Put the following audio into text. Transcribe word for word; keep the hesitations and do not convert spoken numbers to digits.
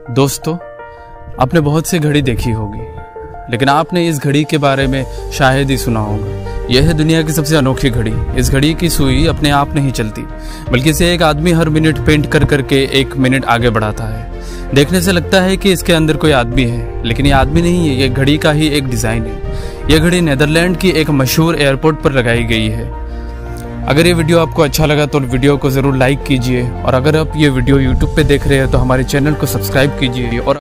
दोस्तों, आपने बहुत सी घड़ी देखी होगी, लेकिन आपने इस घड़ी के बारे में शायद ही सुना होगा। यह है दुनिया की सबसे अनोखी घड़ी। इस घड़ी की सुई अपने आप नहीं चलती, बल्कि इसे एक आदमी हर मिनट पेंट कर करके एक मिनट आगे बढ़ाता है। देखने से लगता है कि इसके अंदर कोई आदमी है, लेकिन ये आदमी नहीं है, ये घड़ी का ही एक डिज़ाइन है। यह घड़ी नीदरलैंड की एक मशहूर एयरपोर्ट पर लगाई गई है। अगर ये वीडियो आपको अच्छा लगा तो वीडियो को ज़रूर लाइक कीजिए, और अगर आप ये वीडियो यूट्यूब पे देख रहे हैं तो हमारे चैनल को सब्सक्राइब कीजिए। और